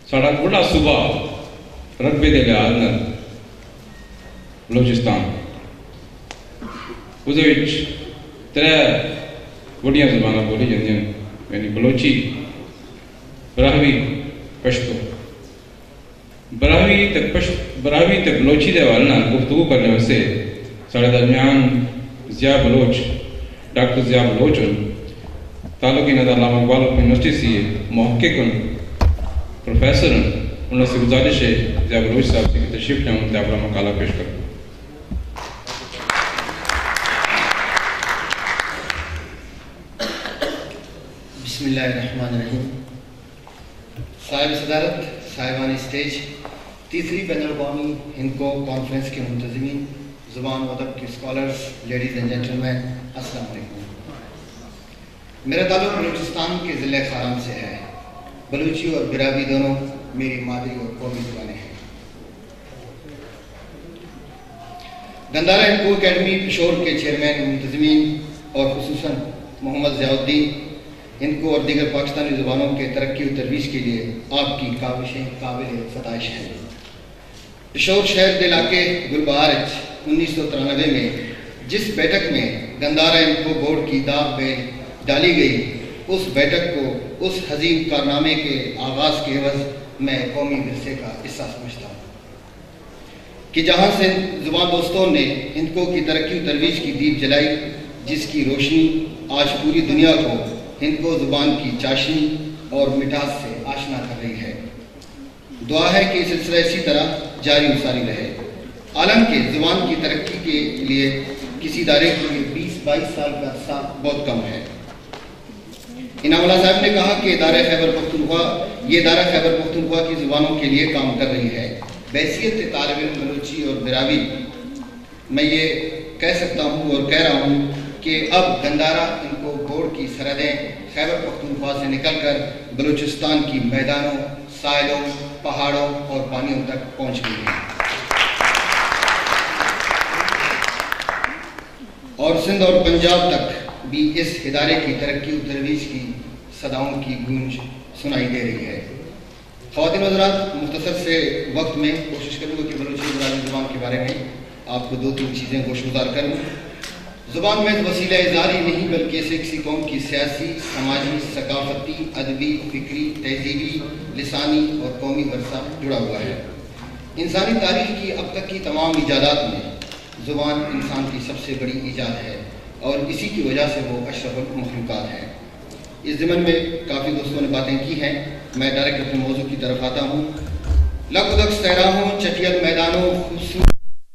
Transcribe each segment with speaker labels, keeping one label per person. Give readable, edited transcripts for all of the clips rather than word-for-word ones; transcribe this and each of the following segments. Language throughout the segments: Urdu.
Speaker 1: साढ़ा बड़ा सूबा रकबे के लिहाज नाल बलोचिस्तान उस त्रै बड़ियां ज़बानां बोली जांदियां यानी बलोची, ब्राहवी, पश्तो। ब्राहवी ते बलोची के हवाले नाल गुफ्तगू करने वास्ते साढ़े दरमियान ज़िया बलोच, डॉक्टर ज़िया बलोच ताल्लुक इन्हां दा अल्लामा इकबाल यूनिवर्सिटी से मुहक्किक प्रोफेसर उनसे गुजारिश है ज़िया बलोच साहब से तशरीफ लाएं उनसे अपना मकाला पेश करें।
Speaker 2: बिस्मिल्लाहिर्रहमानिर्रहीम। साहिब सदारत, साहिबान स्टेज, तीसरी बैनुल-अक़वामी हिंदको कॉन्फ्रेंस के मुंतज़मीन, ज़ुबान व अदब के स्कॉलर्स, लेडीज़ एंड जेंटलमैन, अस्सलाम वालेकुम। मेरा ताल्लुक बलूचिस्तान के ज़िले खाराम से है। बलूची और बिरावी दोनों मेरी मादरी और कौमी ज़ुबानें हैं। गंदारा हिंदको अकेडमी पेशोर के चेयरमैन मुंतज़मीन और खुसूसन मोहम्मद ज़ियाउद्दीन हिंदको और दीगर पाकिस्तानी ज़ुबानों के तरक्की और तरवीज के लिए आपकी काविशें काबिल सताइश हैं। पेशोर शहर के इलाके गुलबहार 1993 में जिस बैठक में गंदारा हिंदको बोर्ड की दाव पे डाली गई, उस बैठक को उस हज़ीम कारनामे के आगाज़ के एवज़ मैं कौमी विरसे का हिस्सा समझता हूँ कि जहाँ से ज़ुबान दोस्तों ने हिंदको की तरक्की और तरवीज की दीप जलाई, जिसकी रोशनी आज पूरी दुनिया को हिंदको ज़ुबान की चाशनी और मिठास से आशना कर रही है। दुआ है कि सिलसिला इसी तरह जारी उसारी रहे। आलम के ज़ुबान की तरक्की के लिए किसी इदारे के लिए 20-22 साल का अरसा बहुत कम है। इनामुल्लाह साहब ने कहा कि ये दारा खैबर पख्तूनख्वा की ज़ुबानों के लिए काम कर रही है। बैसियत तालिब इल्म बलूची और बिरावी मैं ये कह सकता हूँ और कह रहा हूँ कि अब गंदारा इनको बोर्ड की सरहदें खैबर पख्तूनख्वा से निकलकर बलूचिस्तान की मैदानों, साहिलों, पहाड़ों और पानियों तक पहुँच गई है और सिंध और पंजाब तक भी इस इदारे की तरक्की और तरवीज की सदाओं की गूंज सुनाई दे रही है। ख़वातीन व हज़रात, मुख्तसर से वक्त में कोशिश करूँगा कि बलूची बिरावी ज़ुबान के बारे में आपको 2-3 चीज़ें गोशगुजार करूँ। ज़ुबान में वसीला इज़हार ही नहीं बल्कि इसे किसी कौम की सियासी, समाजी, सकाफती, अदबी, फ़िक्री, तहज़ीबी, लिसानी और कौमी वर्सा जुड़ा हुआ है। इंसानी तारीख़ की अब तक की तमाम इजादात में ज़ुबान इंसान की सबसे बड़ी ईजाद है और इसी की वजह से वो अशरफुल मखलूक़ात है। इस ज़मन में काफ़ी दोस्तों ने बातें की हैं। मैं डायरेक्ट अपने मौजू की तरफ आता हूँ। लकदक सैराहों, चटियल मैदानों, खूबसूरत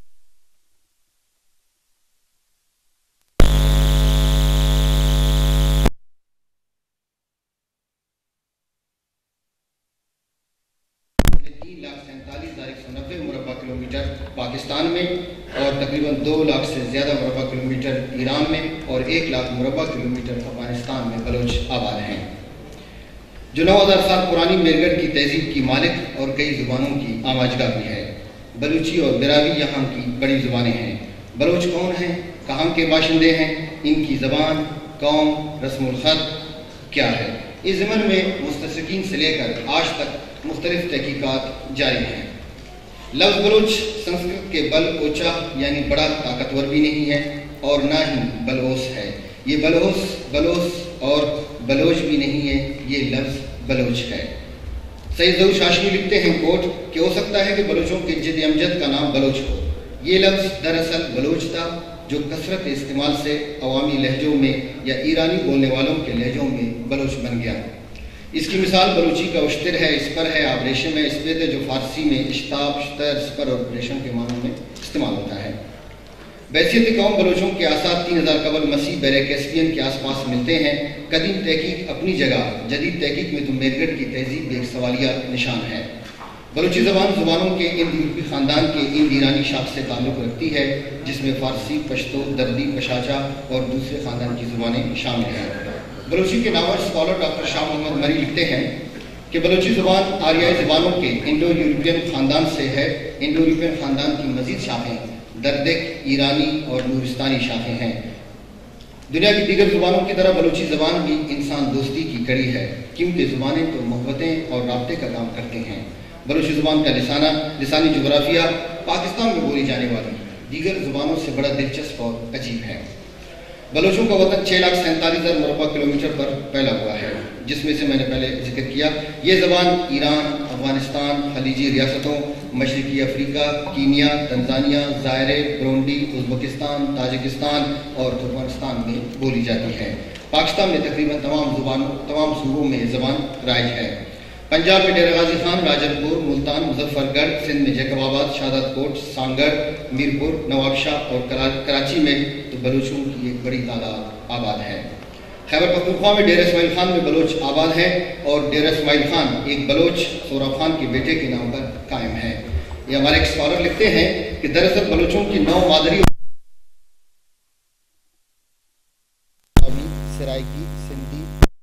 Speaker 2: किलोमीटर पाकिस्तान में और तकरीबन 2 लाख से ज़्यादा मुरबा किलोमीटर ईरान में और 1 लाख मुरबा किलोमीटर अफगानिस्तान में बलोच आबाद हैं, जो 9000 साल पुरानी मेरगढ़ की तहजीब की मालिक और कई ज़ुबानों की आमाजगा भी है। बलूची और बिरावी यहाँ की बड़ी ज़ुबानें हैं। बलोच कौन हैं, कहाँ के बाशिंदे हैं, इनकी ज़बान, कौम, रस्मुल ख़त क्या है, इस ज़मन में मुस्तशरिकीन से लेकर आज तक मुख्तलिफ तहकीकात जारी हैं। लफ्ज़ बलोच संस्कृत के बल ओचा यानी बड़ा ताकतवर भी नहीं है और ना ही बलोस है। ये बलोस और बलोच भी नहीं है, ये लफ्ज़ बलोच है। सईद ज़हूर शाशनी लिखते हैं कोट कि हो सकता है कि बलोचों के जिद अमजद का नाम बलोच हो। ये लफ्ज़ दरअसल बलोच था जो कसरत इस्तेमाल से अवामी लहजों में या ईरानी बोलने वालों के लहजों में बलोच बन गया। इसकी मिसाल बलूची का उश्तर है, इसपर है, आबरेशम है, इसपेद है, जो फारसी में इश्ताब, श्तर, स्पर और रेशम के मानों में इस्तेमाल होता है। बैसियत कौम बलोचों के आसार 3000 कबल मसीह बर कैस्पियन के आसपास मिलते हैं। कदीम तहकीक अपनी जगह, जदीद तहकीक में तो मेरगढ़ की तहजीब एक सवालिया निशान है। बलूची ज़ुबानों के इंद यूरोपी ख़ानदान के इंद ईरानी शाख से ताल्लुक़ रखती है, जिसमें फ़ारसी, पश्तो, दर्दी, पशाचा और दूसरे ख़ानदान की ज़ुबानें शामिल हैं। बलूची के novel scholar doctor Shah Mohammad Marri लिखते हैं कि बलूची ज़ुबान आर्याई ज़ुबानों के इंडो यूरोपियन ख़ानदान से है। इंडो यूरोपियन ख़ानदान की मज़ीद शाखें दर्दिक, ईरानी और नूरिस्तानी शाखें हैं। दुनिया की दीगर ज़ुबानों की तरह बलूची ज़ुबान भी इंसान दोस्ती की कड़ी है, क्योंकि ज़ुबानें तो मोहब्बतें और राब्ते का काम करते हैं। بلوچی زبان کا لسانی جغرافیہ پاکستان میں بولی جانے والی دیگر زبانوں سے بڑا دلچسپ اور عجیب ہے۔ بلوچوں کا وطن 6,47,000 مربع کلومیٹر پر پھیلا ہوا ہے، جس میں سے میں نے پہلے ذکر کیا یہ زبان ایران، افغانستان، خلیجی ریاستوں، مشرقی افریقہ، کینیا، تنزانیہ، ظاہرے، برونڈی، ازبکستان، تاجکستان اور ترکمانستان میں بولی جاتی ہے۔ پاکستان میں تقریباً تمام صوبوں میں زبان رائج ہے۔ پنجاب میں ڈیرہ غازی خان، راجن پور، ملتان، مظفر گڑھ، سندھ میں جیکب آباد، شہادت کوٹ، سانگڑ، میرپور، نواب شاہ اور کراچی میں تو بلوچوں کی ایک بڑی تعداد آباد ہے۔ خیبر پختونخوا میں ڈیرہ اسماعیل خان میں بلوچ آباد ہے اور ڈیرہ اسماعیل خان ایک بلوچ سوراب خان کے بیٹے کے نام پر قائم ہے۔ یہ ہمارے ایک اسکالر لکھتے ہیں کہ دراصل بلوچوں کی 9 مادری سرائکی، سندھی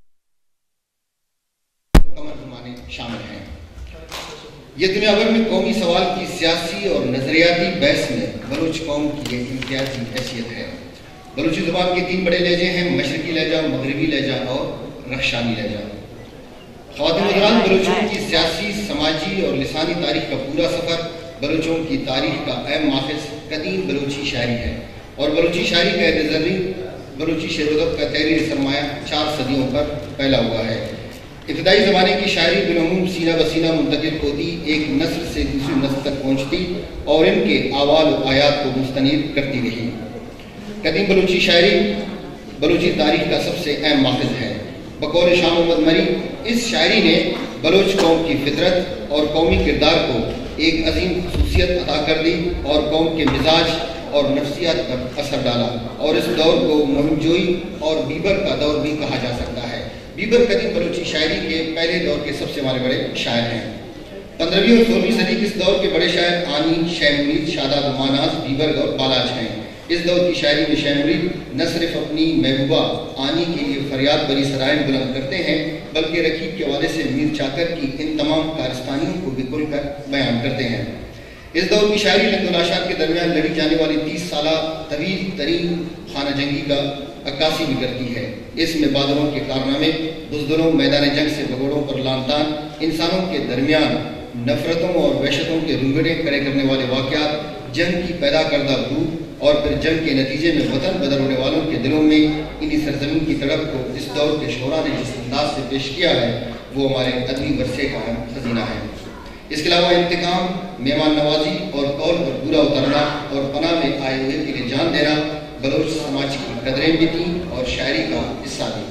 Speaker 2: زبانیں شامل ہیں۔ یہ دنیا بھر میں قومی سوال کی سیاسی اور نظریاتی بحث میں بلوچ قوم کی ایک امتیازی حیثیت ہے۔ بلوچی زبان کے 3 بڑے لہجے ہیں: مشرقی لہجہ، مغربی لہجہ اور رخشانی لہجہ۔ خواتین حضرات، بلوچوں کی سیاسی، سماجی اور لسانی تاریخ کا پورا سفر بلوچوں کی تاریخ کا اہم ماخذ قدیم بلوچی شاعری ہے، اور بلوچی شاعری کا نظری بلوچی شعر و ادب کا تحریری سرمایہ 4 صدیوں پر پھیلا ہوا ہے۔ ابتدائی زمانے کی شاعری بالعموم سینہ بسینہ منتقل ہوتی، ایک نسل سے دوسری نسل تک پہنچتی اور ان کے اعوال و آیات کو مستنیر کرتی رہی۔ قدیم بلوچی شاعری بلوچی تاریخ کا سب سے اہم ماخذ ہے۔ بقول شاہ محمد مری، اس شاعری نے بلوچ قوم کی فطرت اور قومی کردار کو ایک عظیم خصوصیت عطا کر دی اور قوم کے مزاج اور نفسیات پر اثر ڈالا، اور اس دور کو مہم جوئی اور بیبر کا دور بھی کہا جا سکتا ہے۔ بیبر قدیم بلوچی شاعری کے پہلے دور کے سب سے ہمارے بڑے شاعر ہیں۔ 15ویں اور 16ویں صدی کے اس دور کے بڑے شاعر آنی، شہ مرید، شاداب و ماناز، بیبر اور بالاج ہیں۔ اس دور کی شاعری میں شہ مرید نہ صرف اپنی محبوبہ آنی کے لیے فریاد بری سرائن بلند کرتے ہیں، بلکہ رقیب کے حوالے سے میر چاکر کی ان تمام کارستانیوں کو بھی کھل کر بیان کرتے ہیں۔ اس دور کی شاعری لنگ و لاشار کے درمیان لڑی جانے والی 30 سالہ طویل ترین خانہ جنگی کا عکاسی بھی کرتی ہے۔ اس میں بادروں کے کارنامے، بزدلوں میدان جنگ سے بگوڑوں پر لان تان، انسانوں کے درمیان نفرتوں اور وحشتوں کے رنگڑے کھڑے کرنے والے واقعات، جنگ کی پیدا کردہ روح اور پھر جنگ کے نتیجے میں وطن بدر ہونے والوں کے دلوں میں انہی سرزمین کی تڑپ کو اس دور کے شعراء نے جس انداز سے پیش کیا ہے وہ ہمارے ادبی ورثے کا خزینہ ہے۔ اس کے علاوہ انتقام، مہمان نوازی اور قول پر پورا اترنا اور پناہ میں آئے ہوئے کے لیے جان دینا بلوچ سماج کی قدریں بھی تھیں اور شاعری کا حصہ بھی۔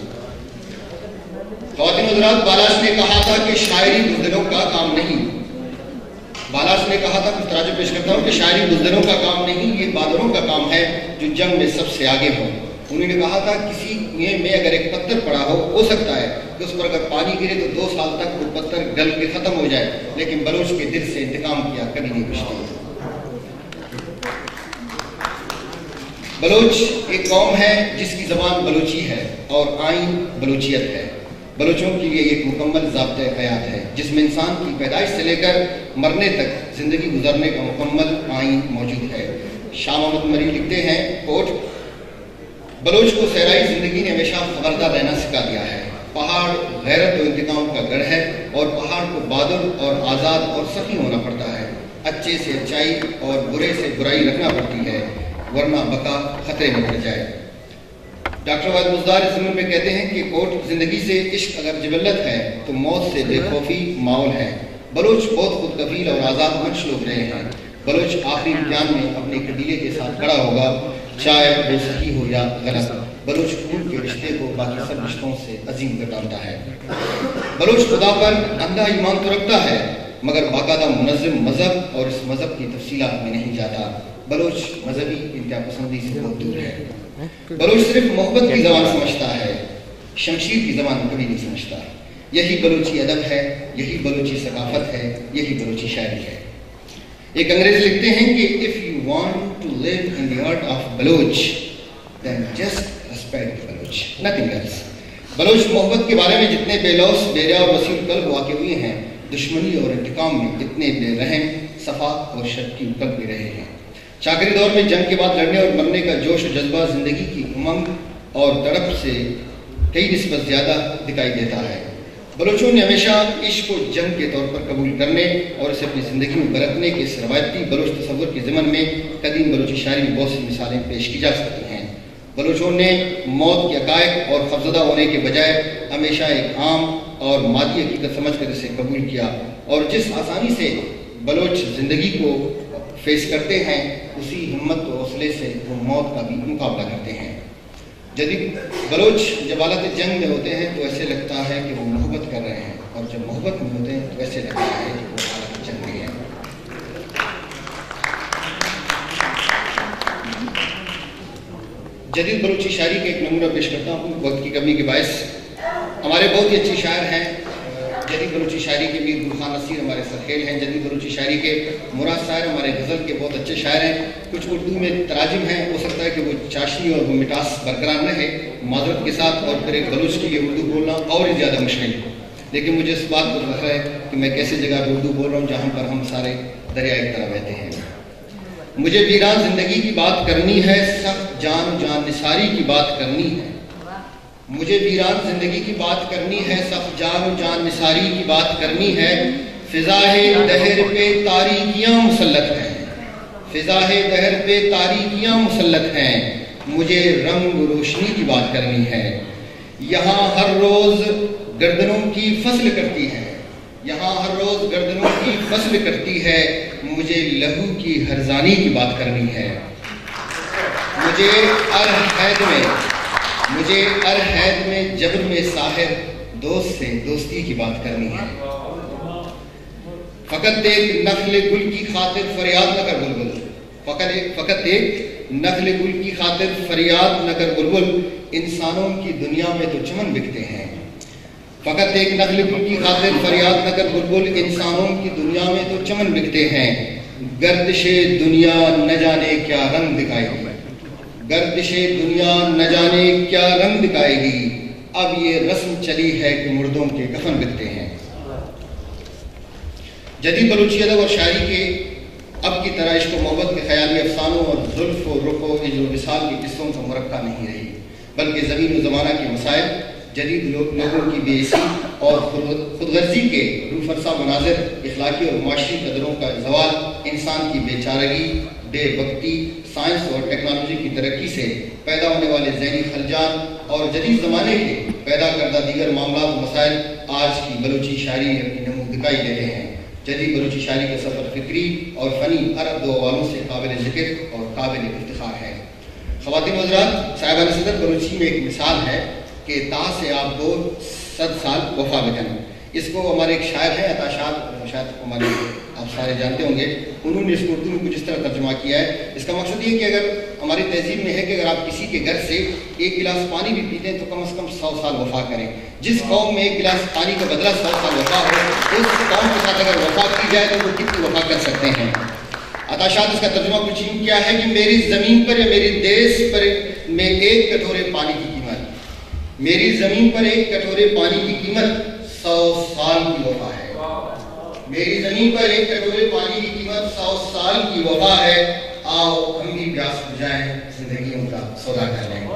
Speaker 2: خواتین حضرات، بالاش نے کہا تھا کہ شاعری بزدلوں کا کام نہیں۔ بالاش نے کہا تھا، کچھ تراجم پیش کرتا ہوں، کہ شاعری بزدلوں کا کام نہیں، یہ بادروں کا کام ہے جو جنگ میں سب سے آگے ہوں۔ انہوں نے کہا تھا کسی کنویں میں اگر ایک پتھر پڑا ہو سکتا ہے کہ اس پر اگر پانی گرے تو 2 سال تک وہ پتھر گل کے ختم ہو جائے، لیکن بلوچ کے دل سے انتقام کیا کبھی نہیں بچتی۔ بلوچ ایک قوم ہے جس کی زبان بلوچی ہے اور آئین بلوچیت ہے۔ بلوچوں کے لیے ایک مکمل ضابطۂ حیات ہے جس میں انسان کی پیدائش سے لے کر مرنے تک زندگی گزارنے کا مکمل آئین موجود ہے۔ شاہ محمد مری لکھتے ہیں، کوٹ، بلوچ کو صحرائی زندگی نے ہمیشہ خبردار رہنا سکھا دیا ہے۔ پہاڑ غیرت و انتقام کا گڑھ ہے اور پہاڑ کو بہادر اور آزاد اور سخی ہونا پڑتا ہے۔ اچھے سے اچائی اور برے سے برائی رکھنا پڑتی ہے، ورنہ بقا خطرے میں پڑ جائے۔ ڈاکٹر وحید مزدار اس ضمن میں کہتے ہیں کہ کوٹ، زندگی سے عشق اگر جبلت ہے تو موت سے بے خوفی ماحول ہے۔ بلوچ بہت خود کفیل اور آزاد منش لوگ رہے ہیں۔ بلوچ آخری امتحان میں اپنے قبیلے کے ساتھ کھڑا ہوگا، چاہے وہ صحیح ہو یا غلط۔ بلوچ خون کے رشتے کو باقی سب رشتوں سے عظیم کر ڈالتا ہے۔ بلوچ خدا پر اندھا ایمان تو رکھتا ہے مگر باقاعدہ منظم مذہب اور اس مذہب کی تفصیلات میں نہیں جاتا۔ بلوچ مذہبی انتہا پسندی سے بہت دور ہے۔ بلوچ صرف محبت کی زبان سمجھتا ہے، شمشیر کی زبان کبھی نہیں سمجھتا۔ یہی بلوچی ادب ہے، یہی بلوچی ثقافت ہے، یہی بلوچی شاعری ہے۔ ایک انگریز لکھتے ہیں کہ if you want to live in the heart of Baloch then just respect Baloch, nothing else۔ Baloch محبت کے بارے میں جتنے بے لوث، بے ریا اور وسیع القلب واقع ہوئے ہیں، دشمنی اور انتقام میں اتنے بے رحم، صفا اور شرکی القلب بھی رہے ہیں۔ چاکری دور میں جنگ کے بعد لڑنے اور مرنے کا جوش و جذبہ زندگی کی امنگ اور تڑپ سے کئی نسبت زیادہ دکھائی دیتا ہے۔ بلوچوں نے ہمیشہ عشق و جنگ کے طور پر قبول کرنے اور اسے اپنی زندگی میں برتنے کے اس روایتی بلوچ تصور کے ضمن میں قدیم بلوچی شاعری میں بہت سی مثالیں پیش کی جا سکتی ہیں۔ بلوچوں نے موت کے حقائق اور خوفزدہ ہونے کے بجائے ہمیشہ ایک عام اور مادی حقیقت سمجھ کر اسے قبول کیا، اور جس آسانی سے بلوچ زندگی کو فیس کرتے ہیں اسی ہمت و حوصلے سے وہ موت کا بھی مقابلہ کرتے ہیں۔ جدید بلوچ جب حالت جنگ میں ہوتے ہیں تو ایسے لگتا ہے کہ وہ محبت کر رہے ہیں، اور جب محبت میں ہوتے ہیں تو ایسے لگتا ہے کہ وہ حالت جنگ میں ہیں۔ جدید بلوچی شاعری کا ایک نمونہ پیش کرتا ہوں وقت کی کمی کے باعث۔ ہمارے بہت ہی اچھے شاعر ہیں جدید بلوچی شاعری کے میر گلخان نصیر ہمارے سرخیل ہیں، جدید بلوچی شاعری کے مراد صاحب ہمارے غزل کے بہت اچھے شاعر ہیں، کچھ اردو میں تراجم ہیں، ہو سکتا ہے کہ وہ چاشنی اور وہ مٹاس برقرار رہے معذرت کے ساتھ، اور پھر ایک بلوچ کے لیے اردو بولنا اور ہی زیادہ مشکل ہے، لیکن مجھے اس بات پر فخر ہے کہ میں کیسے جگہ پہ اردو بول رہا ہوں جہاں پر ہم سارے دریا ایک طرح بہتے ہیں۔ مجھے ویران زندگی کی بات کرنی ہے، سخت جان نثاری کی بات کرنی ہے، مجھے ویران زندگی کی بات کرنی ہے، سخت جان نثاری کی بات کرنی ہے، فضائے دہر پہ تاریکیاں مسلط ہیں، فضائے دہر پہ تاریکیاں مسلط ہیں، مجھے رنگ روشنی کی بات کرنی ہے، یہاں ہر روز گردنوں کی فصل کرتی ہے، یہاں ہر روز گردنوں کی فصل کرتی ہے، مجھے لہو کی ہرزانی کی بات کرنی ہے، مجھے ارحید میں جبر میں ساحر دوست سے دوستی کی بات کرنی ہے، فقط ایک نخل گل کی خاطر فریاد نہ کر بلبل، فقط ایک نخل گل کی خاطر فریاد نہ کر بلبل، انسانوں کی دنیا میں تو چمن بکتے ہیں، فقط ایک نخل گل کی خاطر فریاد نہ کر بلبل، انسانوں کی دنیا میں تو چمن بکتے ہیں، گردش دنیا نہ جانے کیا رنگ دکھائے گی، گردش دنیا نہ جانے کیا رنگ دکھائے گی، اب یہ رسم چلی ہے کہ مردوں کے کفن بکتے ہیں۔ جدید بلوچی ادب اور شاعری کے اب کی طرح عشق و محبت کے خیالی افسانوں اور زلف و رخ و ہجر و وصال کے قصوں کا مرقع نہیں رہی، بلکہ زمین و زمانہ کے مسائل، جدید لوگوں کی بے عزتی اور خود غرضی کے روفرسا مناظر، اخلاقی اور معاشی قدروں کا زوال، انسان کی بے چارگی، بے وقتی، سائنس اور ٹیکنالوجی کی ترقی سے پیدا ہونے والے ذہنی خلجان اور جدید زمانے کے پیدا کردہ دیگر معاملات و مسائل آج کی بلوچی شاعری میں اپنی نمود دکھائی دیتے ہیں۔ جدید بلوچی شاعری کا سفر فکری اور فنی عرب دو حوالوں سے قابل ذکر اور قابل افتخار ہے۔ خواتین و حضرات، صاحبان صدر بلوچی میں ایک مثال ہے کہ تا سے آپ 200 سال وفا بکن، اس کو ہمارے ایک شاعر ہیں عطا شاد، شاید ہمارے آپ سارے جانتے ہوں گے، انہوں نے اس کو اردو میں کچھ اس طرح ترجمہ کیا ہے۔ اس کا مقصد یہ کہ اگر ہماری تہذیب میں ہے کہ اگر آپ کسی کے گھر سے ایک گلاس پانی بھی پیتے ہیں تو کم از کم 100 سال وفا کریں۔ جس قوم میں ایک گلاس پانی کا بدلہ 100 سال وفا ہو، اس قوم کے ساتھ اگر وفا کی جائے تو وہ کتنی وفا کر سکتے ہیں۔ عطا شاد اس کا ترجمہ کچھ یوں کیا ہے کہ میری زمین پر یا میری دیش پر میں ایک کٹورے پانی کی قیمت، میری زمین پر ایک کٹورے پانی کی قیمت 100 سال کی وفا ہے، میری زمین پر ایک کٹورے پانی کی قیمت 100 سال کی وفا ہے، آؤ ہم بھی پیاس بجھائیں، زندگیوں کا سودا کر لیں۔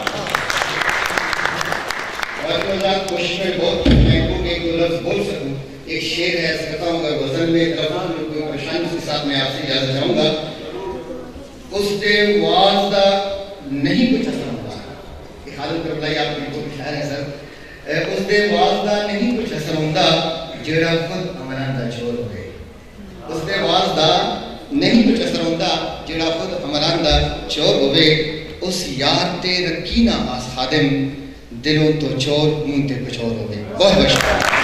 Speaker 2: اور کوشش میں بہت میں کو ایک دو لفظ بول سکوں، ایک شعر ہے سکتا ہوں، اگر غزل میں لفظ میں کوئی پریشانی کے ساتھ میں آپ سے اجازت چاہوں گا۔ اس دے وازدہ نہیں کچھ اثر ہوتا، ایک حالت پر بتائیے آپ کو خیال ہے سر، اس دے وازدہ نہیں کچھ اثر ہوتا جیڑا خود امراندہ چور ہوئے، اس دے وازدہ نہیں کچھ اثر ہوتا جیڑا خود امراندہ چور ہوئے، اس یار تے رکھی نہ آس خادم، دلوں تو چور منہ تے کچھ اور ہوئے۔ بہت بہت شکریہ۔